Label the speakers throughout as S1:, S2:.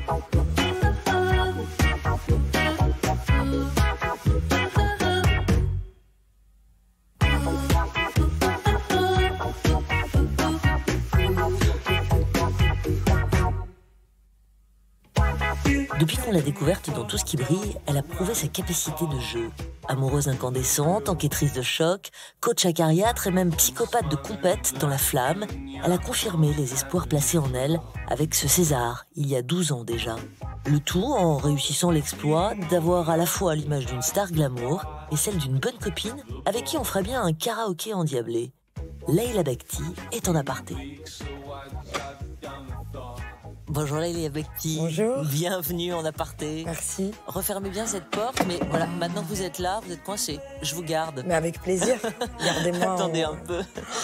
S1: Depuis qu'on l'a découverte dans Tout ce qui brille, elle a prouvé sa capacité de jeu. Amoureuse incandescente, enquêtrice de choc, coach acariâtre et même psychopathe de compète dans La Flamme, elle a confirmé les espoirs placés en elle avec ce César, il y a 12 ans déjà. Le tout en réussissant l'exploit d'avoir à la fois l'image d'une star glamour et celle d'une bonne copine avec qui on ferait bien un karaoké endiablé. Leila Bekti est en aparté. Bonjour Leila Bekti.
S2: Bonjour.
S1: Bienvenue en aparté.
S2: Merci.
S1: Refermez bien cette porte, mais voilà, maintenant que vous êtes là, vous êtes coincé. Je vous garde.
S2: Mais avec plaisir. Gardez-moi.
S1: Attendez un peu.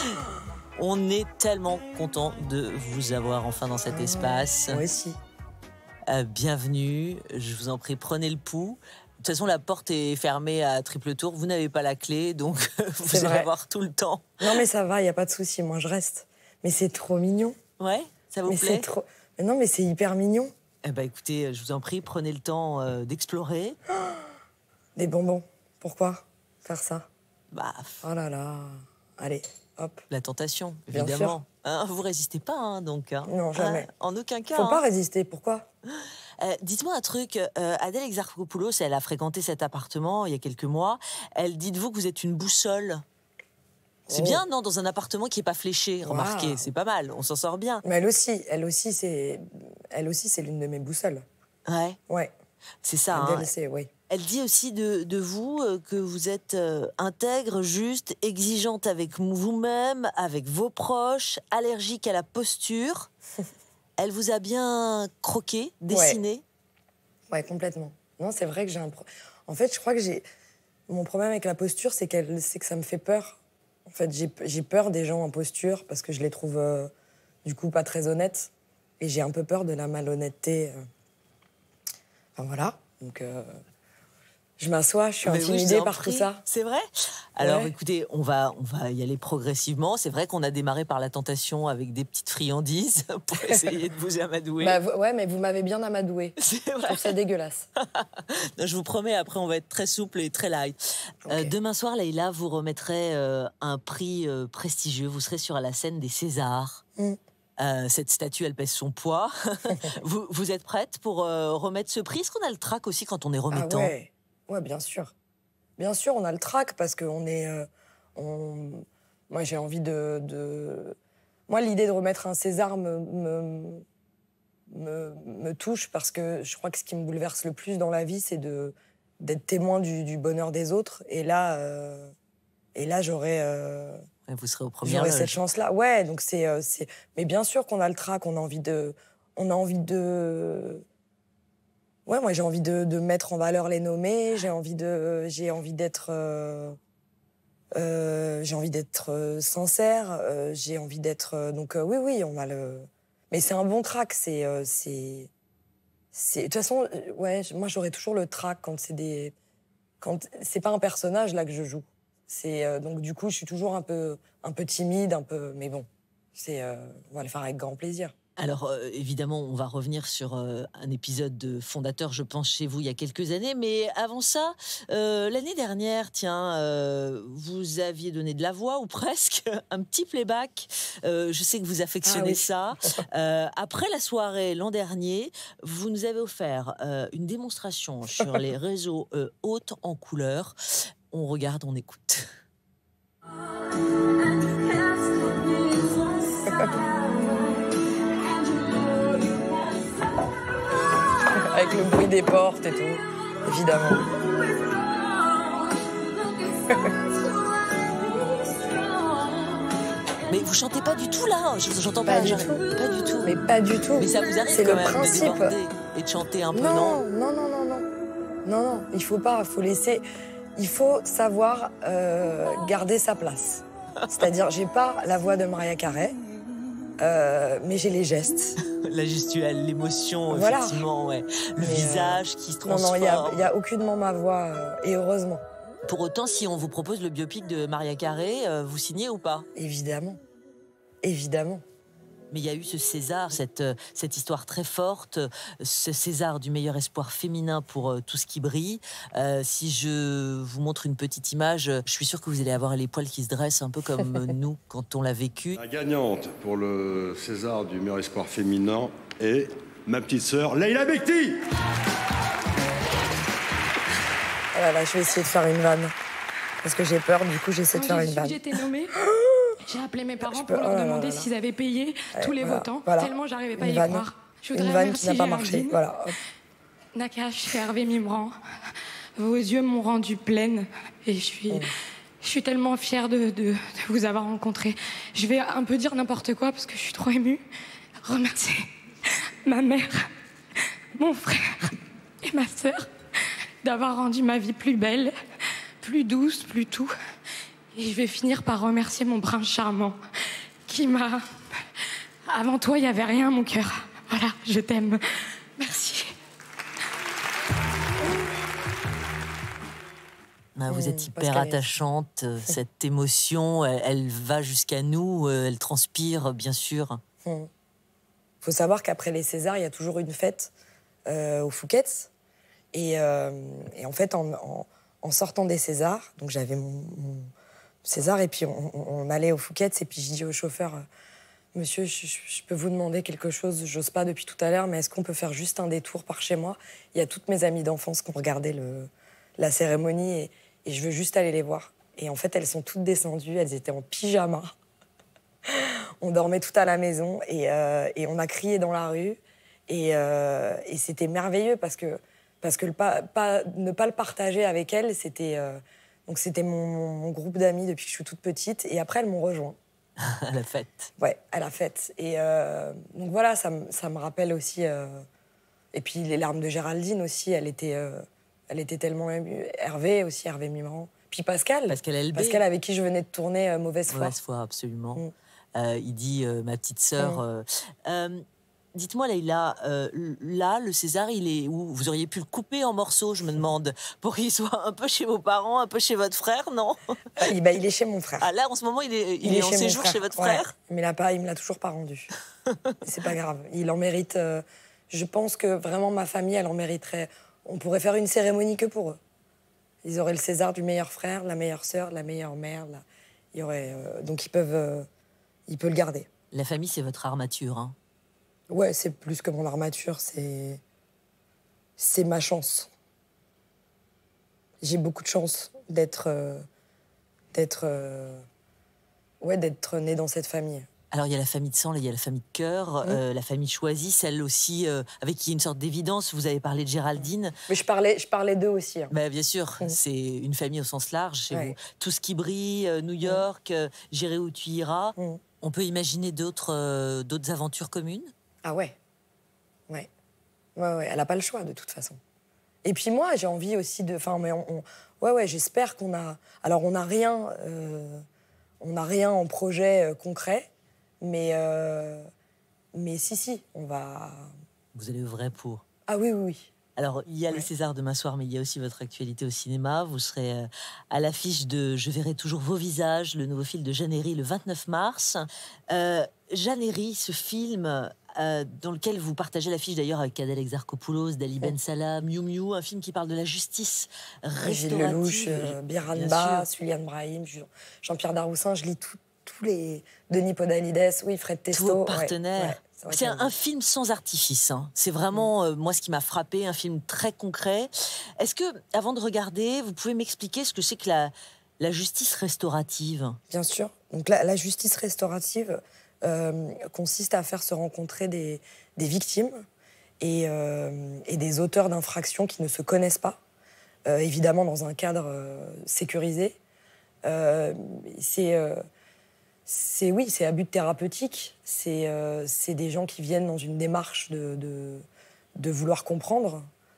S1: On est tellement content de vous avoir enfin dans cet espace.
S2: Moi aussi.
S1: Bienvenue. Je vous en prie, prenez le pouls. De toute façon, la porte est fermée à triple tour. Vous n'avez pas la clé, donc vous allez avoir tout le temps.
S2: Non, mais ça va, il n'y a pas de souci. Moi, je reste. Mais c'est trop mignon.
S1: Ouais, ça vous plaît?
S2: C'est trop... Mais non, mais c'est hyper mignon.
S1: Eh ben, écoutez, je vous en prie, prenez le temps d'explorer.
S2: Des bonbons. Pourquoi faire ça?
S1: Bah,
S2: oh là là. Allez, hop.
S1: La tentation,
S2: Bien
S1: évidemment.
S2: sûr.
S1: Hein, vous résistez pas, hein, donc. Hein.
S2: Non, jamais.
S1: En aucun cas.
S2: Faut pas résister. Pourquoi?
S1: Dites-moi un truc. Adèle Exarchopoulos, elle a fréquenté cet appartement il y a quelques mois. Elle dit de vous que vous êtes une boussole. C'est bien, non, dans un appartement qui est pas fléché. Remarquez, c'est pas mal. On s'en sort bien.
S2: Mais elle aussi, c'est l'une de mes boussoles.
S1: Ouais.
S2: Ouais.
S1: C'est ça.
S2: Adèle,
S1: Hein.
S2: c'est, oui.
S1: Elle dit aussi de vous que vous êtes intègre, juste, exigeante avec vous-même, avec vos proches, allergique à la posture. Elle vous a bien croqué, dessiné.
S2: Ouais, complètement. Non, c'est vrai que j'ai En fait, je crois que mon problème avec la posture, c'est que ça me fait peur. En fait, j'ai peur des gens en posture parce que je les trouve, du coup, pas très honnêtes. Et j'ai un peu peur de la malhonnêteté. Enfin, voilà. Donc, je m'assois, je suis intimidée par tout ça.
S1: C'est vrai? Alors, écoutez, on va y aller progressivement. C'est vrai qu'on a démarré par la tentation avec des petites friandises pour essayer de vous amadouer.
S2: Bah, ouais, mais vous m'avez bien amadoué.
S1: C'est vrai.
S2: Je trouve ça dégueulasse.
S1: Non, je vous promets, après, on va être très souple et très light. Okay. Demain soir, Leila, vous remettrez un prix prestigieux. Vous serez sur la scène des Césars. Cette statue, elle pèse son poids. vous êtes prête pour remettre ce prix? Est-ce qu'on a le trac aussi quand on est remettant?
S2: Ouais, bien sûr. Bien sûr, on a le trac parce qu'on est... Moi, j'ai envie de... Moi, l'idée de remettre un César me touche parce que je crois que ce qui me bouleverse le plus dans la vie, c'est d'être témoin du bonheur des autres. Et là j'aurais...
S1: Vous serez au premier.
S2: J'aurais cette chance-là. Ouais, donc c'est... Mais bien sûr qu'on a le trac, on a envie de... Ouais, moi j'ai envie de mettre en valeur les nommés, j'ai envie d'être sincère, j'ai envie d'être donc oui, on a le... Mais c'est un bon trac, de toute façon ouais, moi j'aurais toujours le trac quand c'est pas un personnage là que je joue. C'est donc du coup, je suis toujours un peu timide, mais bon, on va le faire avec grand plaisir.
S1: Alors, évidemment, on va revenir sur un épisode de Fondateur, je pense, chez vous, il y a quelques années. Mais avant ça, l'année dernière, vous aviez donné de la voix, ou presque, un petit playback. Je sais que vous affectionnez ça. Après la soirée, l'an dernier, vous nous avez offert une démonstration sur les réseaux haute en couleur. On regarde, on écoute.
S2: Avec le bruit des portes et tout, évidemment.
S1: Mais vous chantez pas du tout là, j'entends
S2: pas
S1: pas.
S2: Du tout.
S1: Pas du tout.
S2: Mais pas du tout.
S1: Mais ça vous arrive
S2: c'est
S1: quand
S2: le
S1: même
S2: principe.
S1: De déborder et de chanter un peu,
S2: non? Non, il faut pas, il faut savoir garder sa place. C'est-à-dire, j'ai pas la voix de Mariah Carey, mais j'ai les gestes.
S1: La gestuelle, l'émotion, voilà. Effectivement, ouais. Le visage qui se transforme.
S2: Non, il y a aucunement ma voix, et heureusement.
S1: Pour autant, si on vous propose le biopic de Mariah Carey, vous signez ou pas?
S2: Évidemment.
S1: Mais il y a eu ce César, cette histoire très forte, ce César du meilleur espoir féminin pour Tout ce qui brille. Si je vous montre une petite image, je suis sûre que vous allez avoir les poils qui se dressent un peu comme nous quand on l'a vécu.
S3: La gagnante pour le César du meilleur espoir féminin est ma petite sœur Leïla Bekti.
S2: Voilà, je vais essayer de faire une vanne. Parce que j'ai peur, du coup, j'essaie de faire une vanne.
S4: J'ai été nommée. J'ai appelé mes parents pour leur demander s'ils avaient payé tous les votants, tellement j'arrivais pas à y croire. Je voudrais
S2: une vanne qui n'a pas marché,
S4: Géraldine.
S2: voilà.
S4: Nakache, Hervé Mimran, vos yeux m'ont rendue pleine et je suis tellement fière de vous avoir rencontré. Je vais un peu dire n'importe quoi parce que je suis trop émue. Remercier ma mère, mon frère et ma sœur d'avoir rendu ma vie plus belle, plus douce, plus tout. Et je vais finir par remercier mon prince charmant qui m'a... Avant toi, il n'y avait rien, mon cœur. Voilà, je t'aime. Merci.
S1: Vous êtes hyper attachante, cette émotion, elle va jusqu'à nous, elle transpire, bien sûr.
S2: Faut savoir qu'après les Césars, il y a toujours une fête au Fouquet's. Et en fait, en sortant des Césars, donc j'avais mon César, et puis on allait au Fouquet's, et puis je dis au chauffeur, monsieur, je peux vous demander quelque chose, j'ose pas depuis tout à l'heure, mais est-ce qu'on peut faire juste un détour par chez moi? Il y a toutes mes amies d'enfance qui ont regardé la cérémonie, et je veux juste aller les voir. Et en fait, elles sont toutes descendues, elles étaient en pyjama. On dormait tout à la maison, et on a crié dans la rue, et c'était merveilleux, parce que ne pas le partager avec elles, c'était... Donc c'était mon groupe d'amis depuis que je suis toute petite. Et après, elles m'ont rejoint.
S1: À la fête.
S2: Ouais, à la fête. Et donc voilà, ça me rappelle aussi... Et puis les larmes de Géraldine aussi, elle était tellement émue. Hervé aussi, Hervé Mimran. Puis Pascal. Pascal avec qui je venais de tourner Mauvaise foi.
S1: Mauvaise foi, absolument. Il dit, ma petite sœur... Dites-moi, Leïla, là, le César, il est où? Vous auriez pu le couper en morceaux, je me demande, pour qu'il soit un peu chez vos parents, un peu chez votre frère, non?
S2: Il est chez mon frère.
S1: Ah, là, en ce moment, il est en séjour chez votre frère?
S2: Mais il me l'a toujours pas rendu. C'est pas grave. Il en mérite... je pense que vraiment, ma famille, elle en mériterait... On pourrait faire une cérémonie que pour eux. Ils auraient le César du meilleur frère, la meilleure sœur, la meilleure mère. Il y aurait... donc, il peut le garder.
S1: La famille, c'est votre armature, hein?
S2: Ouais, c'est plus que mon armature, c'est ma chance. J'ai beaucoup de chance d'être née dans cette famille.
S1: Alors, il y a la famille de sang, là, il y a la famille de cœur, la famille choisie, celle aussi avec qui il y a une sorte d'évidence. Vous avez parlé de Géraldine.
S2: Mais je parlais d'eux aussi. Hein.
S1: Bah, bien sûr, c'est une famille au sens large chez vous. Tout ce qui brille, New York, J'irai où tu iras. On peut imaginer d'autres aventures communes?
S2: Ah ouais. Ouais, elle n'a pas le choix, de toute façon. Et puis moi, j'ai envie aussi de... Enfin, mais j'espère qu'on a... Alors, on n'a rien en projet concret, mais si, on va...
S1: Vous allez œuvrer pour?
S2: Ah oui.
S1: Alors, il y a les Césars demain soir, mais il y a aussi votre actualité au cinéma. Vous serez à l'affiche de Je verrai toujours vos visages, le nouveau film de Jeanne Herry, le 29 mars. Jeanne Herry, ce film... dans lequel vous partagez l'affiche d'ailleurs avec Adèle Exarchopoulos, Dali Ben Salah, Miu Miu, un film qui parle de la justice restaurative.
S2: Gilles Lelouch, Biranba, Suliane Brahim, Jean-Pierre Daroussin, je lis tous les... Denis Podalides, Fred Testo.
S1: Tous vos partenaires. C'est un film sans artifice. Hein. C'est vraiment, moi, ce qui m'a frappé, un film très concret. Est-ce que, avant de regarder, vous pouvez m'expliquer ce que c'est que la justice restaurative? Bien
S2: sûr. Donc la justice restaurative... consiste à faire se rencontrer des victimes et des auteurs d'infractions qui ne se connaissent pas, évidemment dans un cadre sécurisé. C'est à but thérapeutique. C'est des gens qui viennent dans une démarche de vouloir comprendre.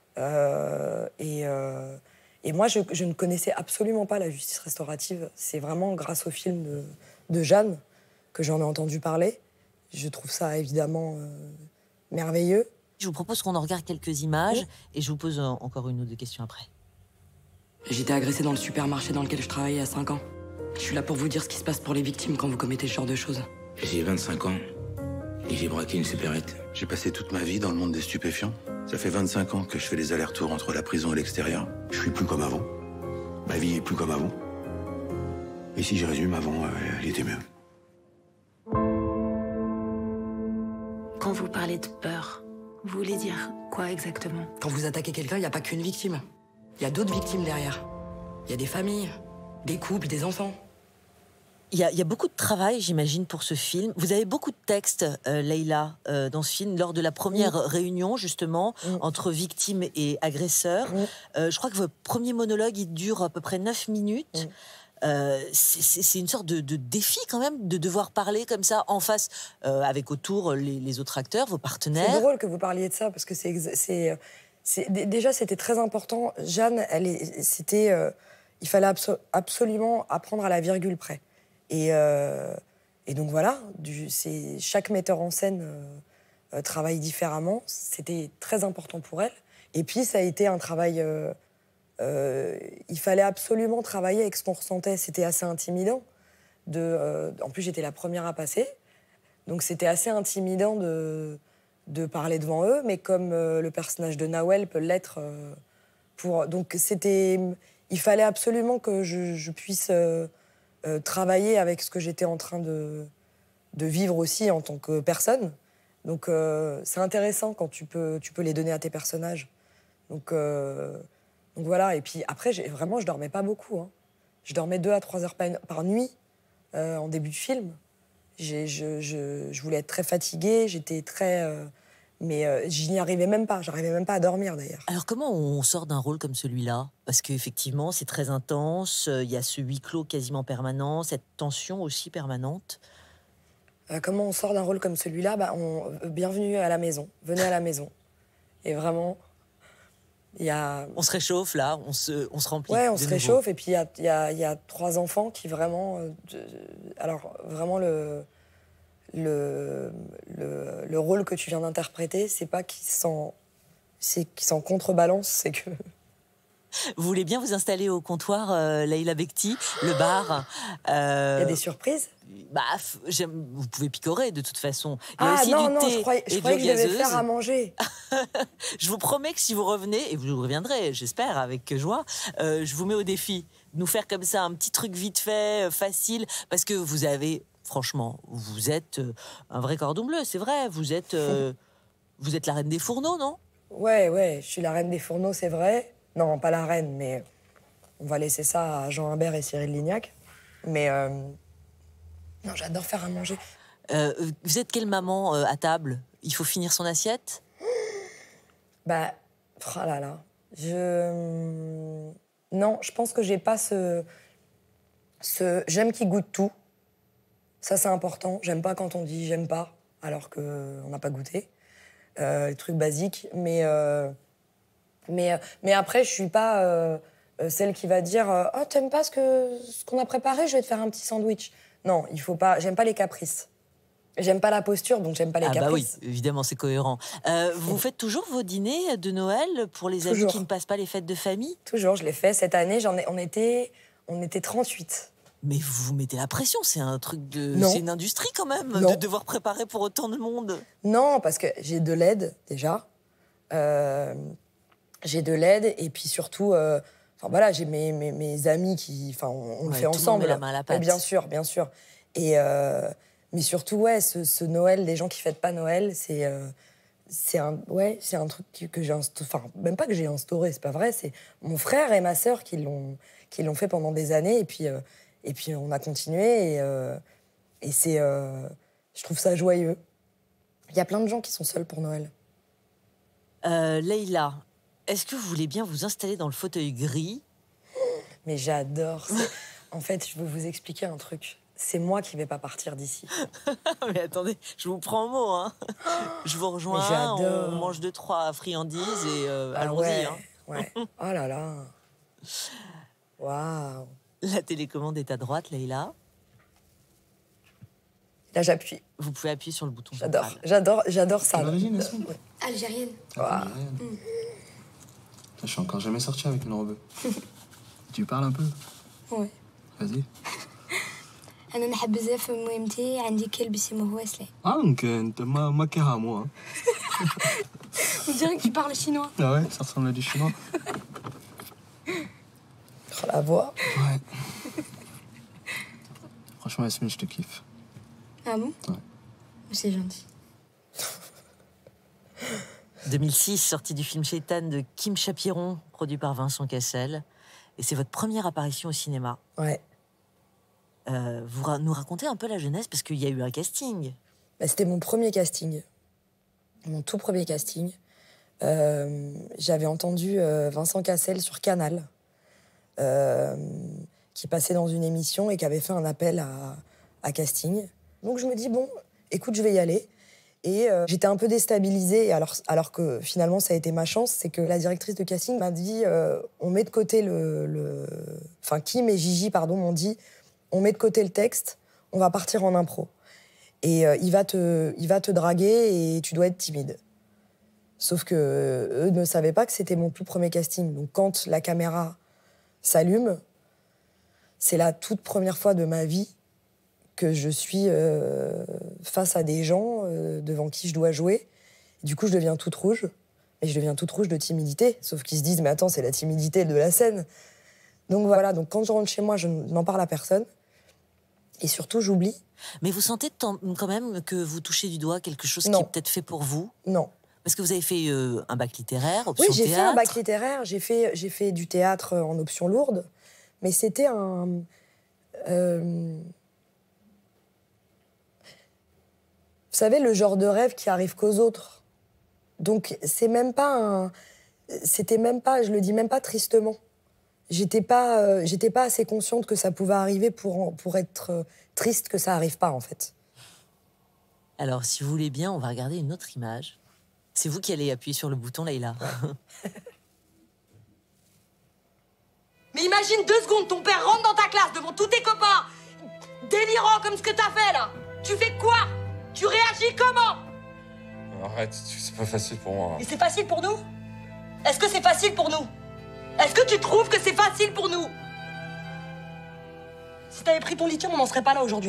S2: Et moi, je ne connaissais absolument pas la justice restaurative. C'est vraiment grâce au film de Jeanne que j'en ai entendu parler. Je trouve ça évidemment merveilleux.
S1: Je vous propose qu'on en regarde quelques images et je vous pose encore une ou deux questions après.
S5: J'ai été agressée dans le supermarché dans lequel je travaillais il y a 5 ans. Je suis là pour vous dire ce qui se passe pour les victimes quand vous commettez ce genre de choses.
S6: J'ai 25 ans. Et j'ai braqué une supérette. J'ai passé toute ma vie dans le monde des stupéfiants. Ça fait 25 ans que je fais des allers-retours entre la prison et l'extérieur. Je suis plus comme avant. Ma vie est plus comme avant. Et si je résume, avant, elle était mieux.
S7: Quand vous parlez de peur, vous voulez dire quoi exactement?
S5: Quand vous attaquez quelqu'un, il n'y a pas qu'une victime. Il y a d'autres victimes derrière. Il y a des familles, des couples, des enfants.
S1: Il y a beaucoup de travail, j'imagine, pour ce film. Vous avez beaucoup de textes, Leïla, dans ce film, lors de la première réunion, justement, entre victimes et agresseurs. Je crois que votre premier monologue, il dure à peu près 9 minutes. C'est une sorte de défi, quand même, de devoir parler comme ça, en face, avec autour les autres acteurs, vos partenaires.
S2: C'est drôle que vous parliez de ça, parce que déjà, c'était très important. Jeanne, il fallait absolument apprendre à la virgule près. Et donc voilà, chaque metteur en scène travaille différemment. C'était très important pour elle. Et puis ça a été un travail... il fallait absolument travailler avec ce qu'on ressentait. C'était assez intimidant. En plus, j'étais la première à passer. Donc c'était assez intimidant de parler devant eux, mais comme le personnage de Nawel peut l'être. Donc il fallait absolument que je puisse... travailler avec ce que j'étais en train de vivre aussi en tant que personne. Donc c'est intéressant quand tu peux les donner à tes personnages. Donc voilà, et puis après, vraiment, je dormais pas beaucoup. Hein. Je dormais 2 à 3 heures par nuit en début de film. Je voulais être très fatiguée, j'étais très... mais je n'y arrivais même pas, j'arrivais même pas à dormir d'ailleurs.
S1: Alors comment on sort d'un rôle comme celui-là? Parce qu'effectivement, c'est très intense, il y a ce huis clos quasiment permanent, cette tension aussi permanente.
S2: Comment on sort d'un rôle comme celui-là? Bienvenue à la maison, venez à la maison. Et vraiment, il y a...
S1: On se réchauffe là, on se remplit.
S2: Ouais, on se réchauffe, et puis il y a 3 enfants qui vraiment... alors vraiment le rôle que tu viens d'interpréter, c'est pas qu'ils s'en contrebalance, c'est que...
S1: Vous voulez bien vous installer au comptoir, Leïla Bekti, le bar
S2: Il y a des surprises?
S1: Vous pouvez picorer de toute façon. Il y a
S2: Ah
S1: aussi
S2: non,
S1: du
S2: non,
S1: thé
S2: je croyais que je devais faire à manger.
S1: Je vous promets que si vous revenez, et vous reviendrez, j'espère, avec joie, je vous mets au défi de nous faire comme ça un petit truc vite fait, facile, parce que vous avez... Franchement, vous êtes un vrai cordon bleu, c'est vrai. Vous êtes la reine des fourneaux, non?
S2: Ouais, je suis la reine des fourneaux, c'est vrai. Non, pas la reine, mais on va laisser ça à Jean Imbert et Cyril Lignac. Mais non, j'adore faire à manger.
S1: Vous êtes quelle maman à table? Il faut finir son assiette?
S2: Oh là là. Non, je pense que j'ai pas j'aime qu'il goûte tout. Ça, c'est important. J'aime pas quand on dit « j'aime pas », alors qu'on n'a pas goûté. Les trucs basiques. Mais après, je suis pas celle qui va dire « oh, t'aimes pas ce qu'on a préparé, je vais te faire un petit sandwich ». Non, il faut pas... J'aime pas les caprices. J'aime pas la posture, donc j'aime pas les caprices.
S1: Oui, évidemment, c'est cohérent. Vous faites toujours vos dîners de Noël pour les amis qui ne passent pas les fêtes de famille?
S2: Toujours, je l'ai fait. Cette année, on était 38.
S1: Mais vous vous mettez la pression, c'est un truc de...
S2: Non.
S1: C'est une industrie quand même,
S2: Non.
S1: de devoir préparer pour autant de monde.
S2: Non, parce que j'ai de l'aide, déjà. J'ai de l'aide, et puis surtout... voilà, j'ai mes amis qui... Enfin, on le fait ensemble.
S1: Met la main à la pâte.
S2: Bien sûr, bien sûr. Et, mais surtout, ouais, ce Noël, des gens qui fêtent pas Noël, c'est un truc que j'ai instauré. Enfin, même pas que j'ai instauré, c'est pas vrai. C'est mon frère et ma sœur qui l'ont fait pendant des années. Et puis on a continué. Et c'est... je trouve ça joyeux. Il y a plein de gens qui sont seuls pour Noël.
S1: Leïla, est-ce que vous voulez bien vous installer dans le fauteuil gris?
S2: Mais j'adore. En fait, je veux vous expliquer un truc. C'est moi qui vais pas partir d'ici.
S1: Mais attendez, je vous prends au mot, hein. Je vous rejoins, on mange 2-3 friandises et allons-y.
S2: Ouais,
S1: hein.
S2: Ouais. Oh là là. Waouh.
S1: La télécommande est à droite, Leïla.
S2: Là, j'appuie.
S1: Vous pouvez appuyer sur le bouton.
S2: J'adore ça.
S8: D'origine, elles sont
S7: Algérienne.
S8: Je suis encore jamais sorti avec une robe. Tu parles un peu?
S7: Ouais.
S8: Vas-y. انا نحب بزاف مهمتي عندي كلب اسمه واسلي.
S9: Donc انت ما كهامو.
S8: On dirait que tu parles chinois.
S9: Ah ouais, ça ressemble à du chinois.
S2: Oh, la voix.
S9: Ouais. Franchement, Yasmine, je te kiffe.
S8: Ah bon?
S9: Ouais.
S8: C'est gentil.
S1: 2006, sortie du film Shaitan de Kim Chapiron, produit par Vincent Cassel. Et c'est votre première apparition au cinéma.
S2: Ouais.
S1: Vous nous racontez un peu la jeunesse, parce qu'il y a eu un casting.
S2: Bah, c'était mon premier casting. Mon tout premier casting. J'avais entendu Vincent Cassel sur Canal, qui passait dans une émission et qui avait fait un appel à casting. Donc je me dis, bon, écoute, je vais y aller. Et j'étais un peu déstabilisée, alors que finalement, ça a été ma chance, c'est que la directrice de casting m'a dit, on met de côté Enfin, Kim et Gigi, pardon, m'ont dit, on met de côté le texte, on va partir en impro. Et il va te draguer et tu dois être timide. Sauf que eux ne savaient pas que c'était mon tout premier casting. Donc quand la caméra s'allume, c'est la toute première fois de ma vie que je suis face à des gens devant qui je dois jouer. Et du coup, je deviens toute rouge. Et je deviens toute rouge de timidité. Sauf qu'ils se disent, mais attends, c'est la timidité de la scène. Donc voilà, donc quand je rentre chez moi, je n'en parle à personne. Et surtout, j'oublie.
S1: Mais vous sentez quand même que vous touchez du doigt quelque chose qui est peut-être fait pour vous?
S2: Non.
S1: Parce que vous avez fait un bac littéraire, option
S2: théâtre. Oui, j'ai fait un bac littéraire. J'ai fait du théâtre en option lourde. Mais c'était un... Vous savez, le genre de rêve qui arrive qu'aux autres. Donc, c'est même pas un... C'était même pas... Je le dis même pas tristement. J'étais pas assez consciente que ça pouvait arriver pour être triste que ça arrive pas, en fait.
S1: Alors, si vous voulez bien, on va regarder une autre image. C'est vous qui allez appuyer sur le bouton, Leïla.
S5: Mais imagine 2 secondes, ton père rentre dans ta classe devant tous tes copains, délirant comme ce que t'as fait là. Tu fais quoi? Tu réagis comment?
S10: Arrête, c'est pas facile pour moi.
S5: Et c'est facile pour nous? Est-ce que c'est facile pour nous? Est-ce que tu trouves que c'est facile pour nous? Si t'avais pris ton lithium, on n'en serait pas là aujourd'hui.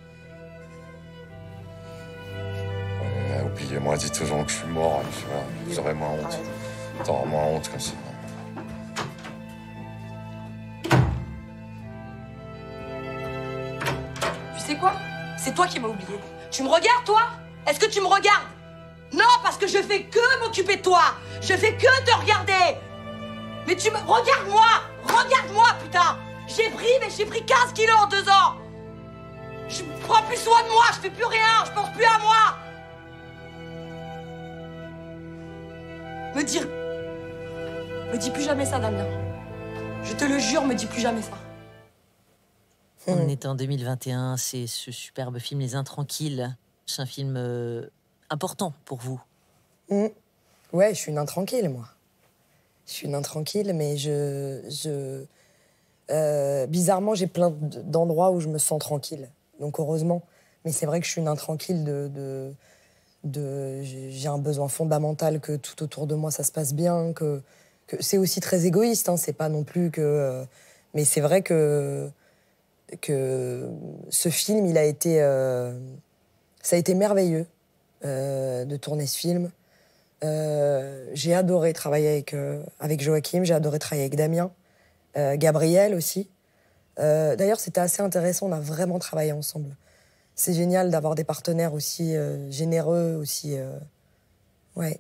S10: Oubliez-moi, dites aux gens que je suis mort, vous aurez moins honte. T'auras moins honte comme ça.
S5: Tu sais quoi? C'est toi qui m'as oublié. Tu me regardes, toi? Est-ce que tu me regardes? Non, parce que je fais que m'occuper de toi. Je fais que te regarder. Mais tu me... Regarde-moi, putain. J'ai pris 15 kilos en 2 ans. Je prends plus soin de moi, je fais plus rien, je pense plus à moi. Me dis plus jamais ça, Damien. Je te le jure, me dis plus jamais ça.
S1: On est en 2021, c'est ce superbe film Les Intranquilles. C'est un film important pour vous.
S2: Ouais, je suis une intranquille, moi. Je suis une intranquille, mais bizarrement, j'ai plein d'endroits où je me sens tranquille. Donc heureusement. Mais c'est vrai que je suis une intranquille j'ai un besoin fondamental que tout autour de moi, ça se passe bien, que c'est aussi très égoïste, hein, c'est pas non plus que... mais c'est vrai que ce film, il a été... ça a été merveilleux de tourner ce film. J'ai adoré travailler avec Joachim, j'ai adoré travailler avec Damien, Gabriel aussi. D'ailleurs, c'était assez intéressant, on a vraiment travaillé ensemble. C'est génial d'avoir des partenaires aussi généreux, aussi... Ouais.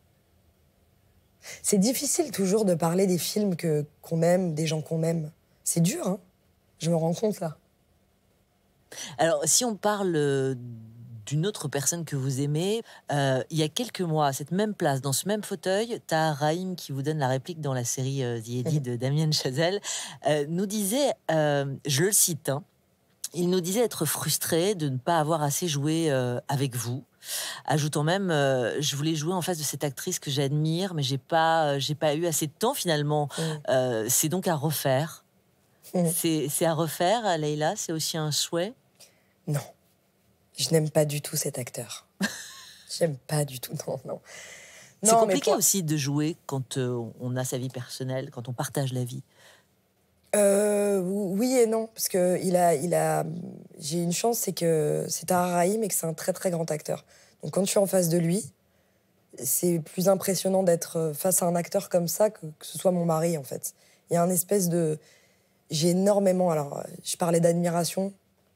S2: C'est difficile toujours de parler des films qu'on aime, des gens qu'on aime. C'est dur, hein. Je me rends compte, là.
S1: Alors, si on parle d'une autre personne que vous aimez, il y a quelques mois, à cette même place, dans ce même fauteuil, Tahar Rahim, qui vous donne la réplique dans la série The Eddy de Damien Chazelle, nous disait, je le cite, hein, il nous disait être frustré de ne pas avoir assez joué avec vous, ajoutant même, je voulais jouer en face de cette actrice que j'admire, mais j'ai pas eu assez de temps finalement. C'est donc à refaire. C'est à refaire, Leïla, c'est aussi un souhait?
S2: Non. Je n'aime pas du tout cet acteur. J'aime pas du tout, non.
S1: C'est compliqué aussi de jouer quand on a sa vie personnelle, quand on partage la vie.
S2: Oui et non, parce que j'ai une chance, c'est que c'est Tahar Rahim et que c'est un très très grand acteur. Donc quand je suis en face de lui, c'est plus impressionnant d'être face à un acteur comme ça que ce soit mon mari, en fait. Il y a un espèce de... J'ai énormément... Alors, je parlais d'admiration.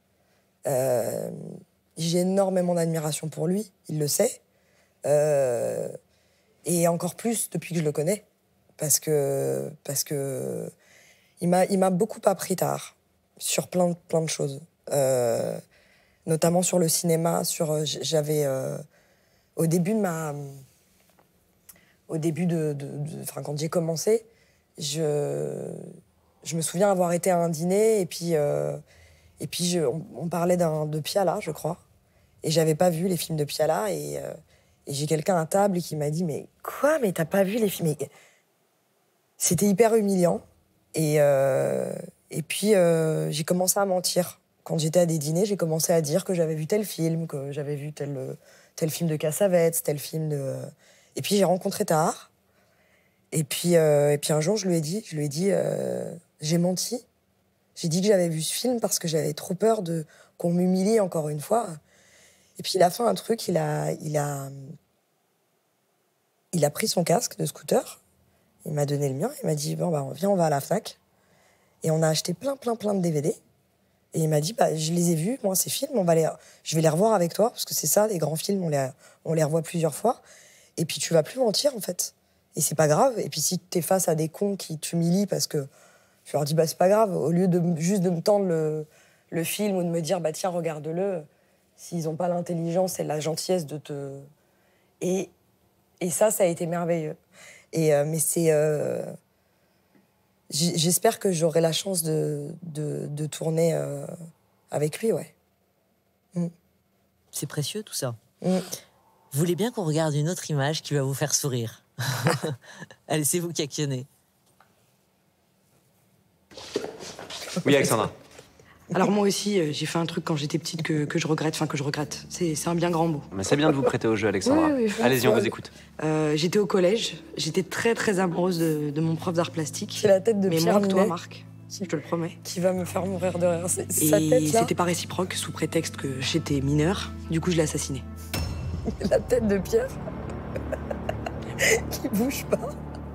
S2: J'ai énormément d'admiration pour lui, il le sait. Et encore plus depuis que je le connais. Parce que il m'a beaucoup appris tard sur plein de choses. Notamment sur le cinéma, j'avais... au début quand j'ai commencé, je me souviens avoir été à un dîner et puis on parlait de Piala, je crois. Et j'avais pas vu les films de Piala et j'ai quelqu'un à table qui m'a dit « Mais quoi? Mais t'as pas vu les films ?» C'était hyper humiliant. Et puis j'ai commencé à mentir. Quand j'étais à des dîners, j'ai commencé à dire que j'avais vu tel film, que j'avais vu tel film de Cassavetes, tel film de... Et puis j'ai rencontré Tahar. Et puis un jour, je lui ai dit, j'ai menti. J'ai dit que j'avais vu ce film parce que j'avais trop peur qu'on m'humilie encore une fois. Et puis il a fait un truc, il a pris son casque de scooter, il m'a donné le mien, il m'a dit, bon, bah, viens, on va à la Fnac. Et on a acheté plein de DVD. Et il m'a dit, bah, je les ai vus, moi, ces films, je vais les revoir avec toi, parce que c'est ça, les grands films, on les revoit plusieurs fois. Et puis tu vas plus mentir, en fait. Et c'est pas grave. Et puis si t'es face à des cons qui t'humilient parce que je leur dis, bah, c'est pas grave, au lieu juste de me tendre le film ou de me dire, bah, tiens, regarde-le, s'ils ont pas l'intelligence et la gentillesse de te... Et ça a été merveilleux. Mais c'est... J'espère que j'aurai la chance de tourner avec lui, ouais.
S1: C'est précieux, tout ça. Vous voulez bien qu'on regarde une autre image qui va vous faire sourire? Allez, c'est vous qui actionnez.
S11: Oui, Alexandra.
S5: Alors moi aussi, j'ai fait un truc quand j'étais petite que je regrette. Enfin, que je regrette. C'est un bien grand mot.
S11: Mais c'est bien de vous prêter au jeu, Alexandra.
S5: Oui,
S11: allez-y, on vous écoute.
S5: J'étais au collège. J'étais très, très amoureuse de mon prof d'art plastique.
S2: C'est la tête de
S5: mais
S2: Pierre
S5: moins que toi,
S2: Ninet,
S5: Marc. Je te le promets.
S2: qui va me faire mourir de rire. C'est
S5: Et
S2: sa tête, là.
S5: c'était pas réciproque, sous prétexte que j'étais mineure. Du coup, je l'ai assassiné.
S2: La tête de Pierre qui bouge pas.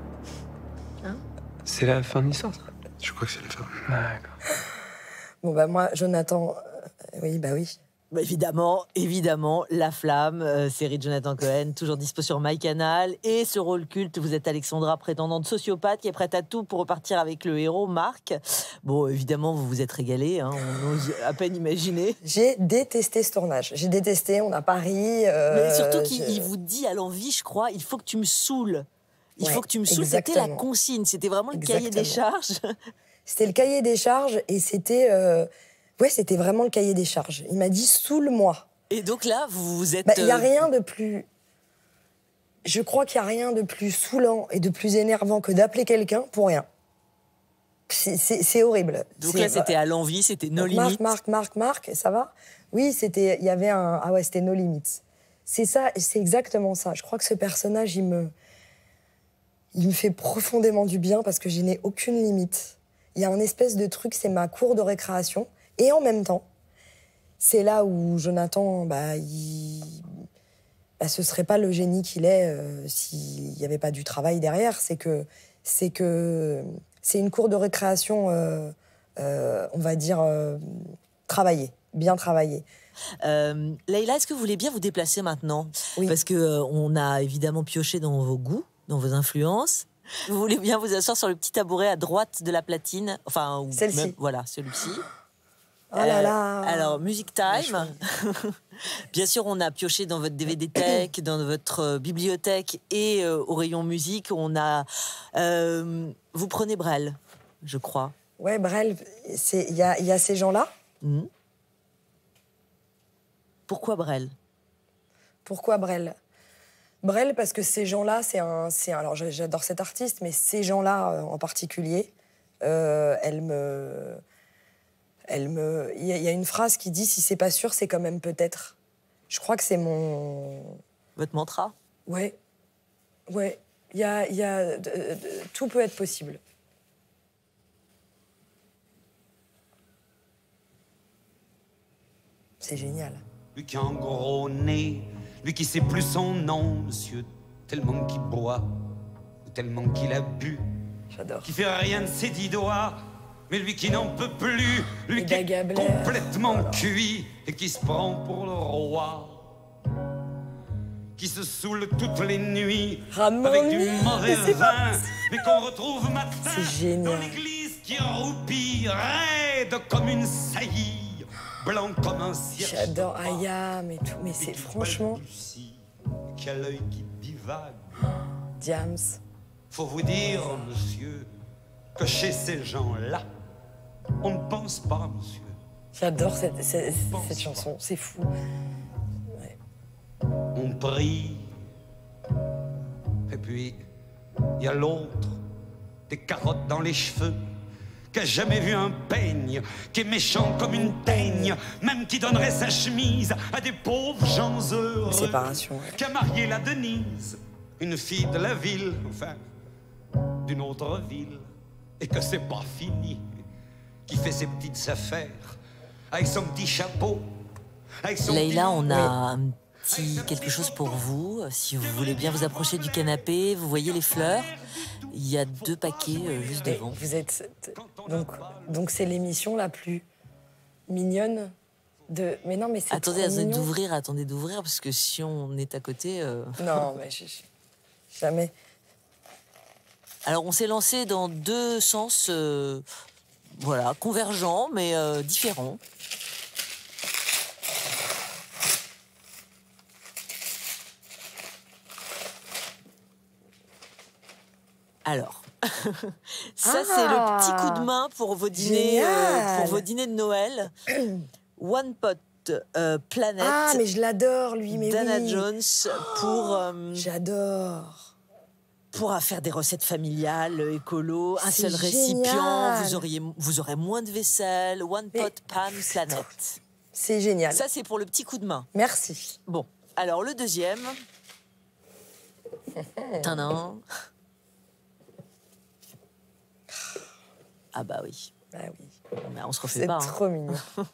S11: C'est la fin de l'histoire, ça?
S6: Je crois que c'est la fin.
S11: D'accord.
S2: Bon, bah, moi, Jonathan... oui, bah oui.
S1: Bah, évidemment, La Flamme, série de Jonathan Cohen, toujours dispo sur MyCanal. Et ce rôle culte, vous êtes Alexandra, prétendante sociopathe, qui est prête à tout pour repartir avec le héros, Marc. Bon, évidemment, vous vous êtes régalé, hein, on ose à peine imaginer.
S2: J'ai détesté ce tournage. J'ai détesté, on a Paris...
S1: Mais surtout qu'il vous dit à l'envie, je crois, il faut que tu me saoules. Il faut que tu me saoules, c'était la consigne, c'était vraiment le cahier des charges.
S2: C'était le cahier des charges et c'était... c'était vraiment le cahier des charges. Il m'a dit « saoule-moi ».
S1: Et donc là, vous êtes...
S2: Il n'y a rien de plus... Je crois qu'il n'y a rien de plus saoulant et de plus énervant que d'appeler quelqu'un pour rien. C'est horrible.
S1: Donc là, c'était à l'envie, c'était No Limits.
S2: Marc, ça va? Oui, il y avait un... Ah ouais, c'était No Limits. C'est ça, c'est exactement ça. Je crois que ce personnage, il me fait profondément du bien parce que je n'ai aucune limite. Il y a un espèce de truc, c'est ma cour de récréation. Et en même temps, c'est là où Jonathan, ce serait pas le génie qu'il est s'il n'y avait pas du travail derrière. C'est que c'est une cour de récréation, on va dire, bien travaillée.
S1: Leïla, est-ce que vous voulez bien vous déplacer maintenant?
S2: Oui.
S1: Parce qu'on a évidemment pioché dans vos goûts, dans vos influences. Vous voulez bien vous asseoir sur le petit tabouret à droite de la platine? Enfin,
S2: celle-ci.
S1: Voilà, celui-ci.
S2: Oh là là.
S1: Alors, Music Time. Bien sûr, on a pioché dans votre DVD Tech, dans votre bibliothèque et au rayon musique, on a... vous prenez Brel, je crois.
S2: Ouais, Brel, il y a ces gens-là.
S1: Pourquoi Brel?
S2: Pourquoi Brel? Brel, parce que ces gens-là, alors j'adore cet artiste, mais ces gens-là en particulier, il y a une phrase qui dit « si c'est pas sûr, c'est quand même peut-être ». Je crois que c'est mon...
S1: Votre mantra?
S2: Ouais. Tout peut être possible. C'est génial.
S12: Lui qui a un gros nez, lui qui sait plus son nom, monsieur, tellement qu'il boit, ou tellement qu'il a bu.
S2: J'adore.
S12: Qui fait rien de ses 10 doigts, mais lui qui n'en peut plus, lui qui est complètement cuit et qui se prend pour le roi. Qui se saoule toutes les nuits avec du mauvais vin, mais qu'on retrouve matin dans l'église qui roupille, raide comme une saillie, blanc comme un cierge.
S2: J'adore Ayam et tout, mais c'est franchement...
S12: Qui a l'œil qui divague.
S2: Diams.
S12: Faut vous dire, monsieur, que chez ces gens-là, on ne pense pas, monsieur.
S2: J'adore cette chanson, c'est fou.
S12: On prie. Et puis, il y a l'autre, des carottes dans les cheveux, qui a jamais vu un peigne, qui est méchant comme une teigne, même qui donnerait sa chemise à des pauvres gens heureux.
S2: Séparation.
S12: Qui a marié la Denise, une fille de la ville, enfin, d'une autre ville, et que c'est pas fini, qui fait ses petites affaires, avec son petit chapeau, avec son
S1: Leïla, on a
S12: Oui.
S1: quelque chose pour vous. Si vous voulez bien vous approcher du canapé, vous voyez les fleurs. Il y a 2 paquets juste devant.
S2: Vous êtes... Donc c'est l'émission la plus mignonne de... Mais non, mais c'est
S1: Attendez,
S2: trop mignon.
S1: attendez d'ouvrir, parce que si on est à côté...
S2: Non, mais jamais.
S1: Alors, on s'est lancé dans 2 sens, voilà, convergents, mais différents. Alors, ça c'est le petit coup de main pour vos dîners, de Noël. One Pot Planet.
S2: Ah, mais je l'adore, lui, mais
S1: Dana
S2: oui.
S1: Jones pour...
S2: J'adore.
S1: Pour faire des recettes familiales, écolo, un seul
S2: C'est
S1: récipient,
S2: génial.
S1: vous aurez moins de vaisselle. One Pot Pan Planet.
S2: C'est génial.
S1: Ça, c'est pour le petit coup de main.
S2: Merci.
S1: Bon, alors le deuxième. Tadam. Ah bah oui.
S2: Ah oui.
S1: Mais on se refait
S2: C'est
S1: pas.
S2: trop mignon.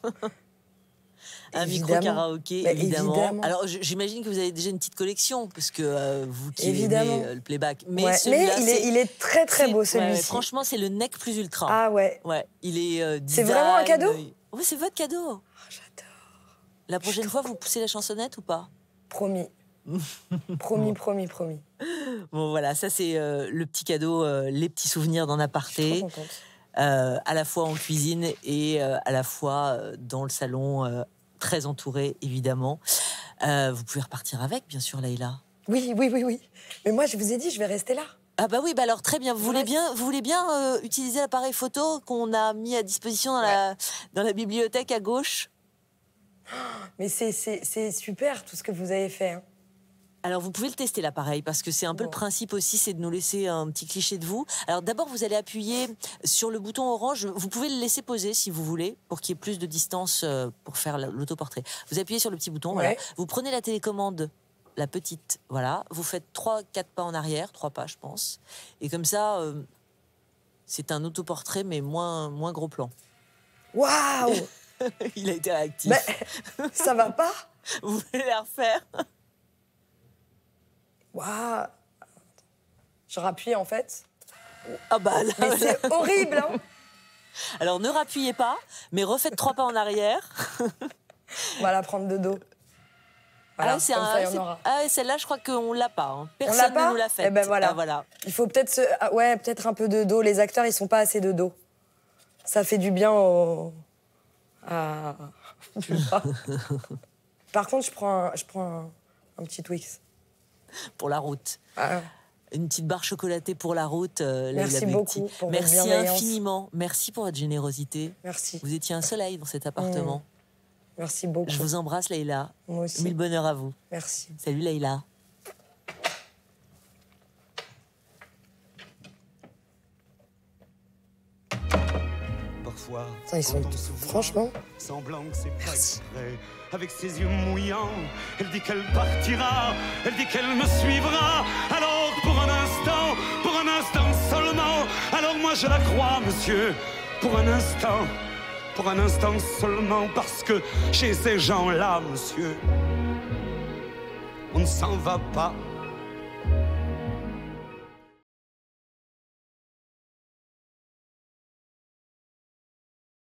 S1: Un micro karaoké, évidemment. Alors, j'imagine que vous avez déjà une petite collection, parce que vous qui aimez le playback. Mais,
S2: ouais. Mais il est très très beau, celui-ci.
S1: Ouais, franchement, c'est le Nec Plus Ultra.
S2: Ah ouais.
S1: Ouais, il est design.
S2: C'est vraiment un cadeau?
S1: Oui, c'est votre cadeau.
S2: Oh, j'adore.
S1: La prochaine fois, vous poussez la chansonnette ou pas?
S2: Promis. promis.
S1: Bon, voilà, ça, c'est le petit cadeau, les petits souvenirs d'un aparté.
S2: Je suis trop contente.
S1: À la fois en cuisine et à la fois dans le salon, très entouré, évidemment. Vous pouvez repartir avec, bien sûr, Leïla.
S2: Oui. Mais moi, je vous ai dit, je vais rester là.
S1: Ah bah oui, bah alors très bien. Vous voulez bien utiliser l'appareil photo qu'on a mis à disposition dans la bibliothèque à gauche?
S2: Mais c'est super, tout ce que vous avez fait. Hein.
S1: Alors, vous pouvez le tester, l'appareil, parce que c'est un peu le principe aussi, c'est de nous laisser un petit cliché de vous. Alors, d'abord, vous allez appuyer sur le bouton orange. Vous pouvez le laisser poser, si vous voulez, pour qu'il y ait plus de distance pour faire l'autoportrait. Vous appuyez sur le petit bouton, voilà. Vous prenez la télécommande, la petite, voilà. Vous faites 3-4 pas en arrière, 3 pas, je pense. Et comme ça, c'est un autoportrait, mais moins gros plan.
S2: Waouh.
S1: Il a été réactif.
S2: Mais, ça va pas?
S1: Vous voulez la refaire?
S2: Waouh. Je rappuie en fait.
S1: Ah bah là,
S2: mais c'est horrible, hein.
S1: Alors ne rappuyez pas, mais refaites 3 pas en arrière.
S2: On va la prendre de dos. Voilà,
S1: celle-là, je crois qu'on l'a pas. Hein.
S2: On
S1: Personne
S2: l'a pas
S1: ne nous l'a faite.
S2: Eh ben voilà.
S1: Ah, voilà.
S2: Il faut peut-être peut-être un peu de dos. Les acteurs, ils sont pas assez de dos. Ça fait du bien au. Par contre, je prends un petit Twix.
S1: Pour la route.
S2: Ah.
S1: Une petite barre chocolatée pour la route.
S2: Merci beaucoup pour votre
S1: Merci infiniment. Merci pour votre générosité.
S2: Merci.
S1: Vous étiez un soleil dans cet appartement.
S2: Merci beaucoup.
S1: Je vous embrasse, Leïla.
S2: Moi aussi.
S1: 1000 bonheurs à vous.
S2: Merci.
S1: Salut, Leïla.
S12: Parfois,
S2: ça, ils sont franchement.
S12: Semblant que c'est pas exprès. Avec ses yeux mouillants, elle dit qu'elle partira, elle dit qu'elle me suivra. Alors pour un instant seulement, alors moi je la crois, monsieur, pour un instant. pour un instant seulement, parce que chez ces gens-là, monsieur, on ne s'en va pas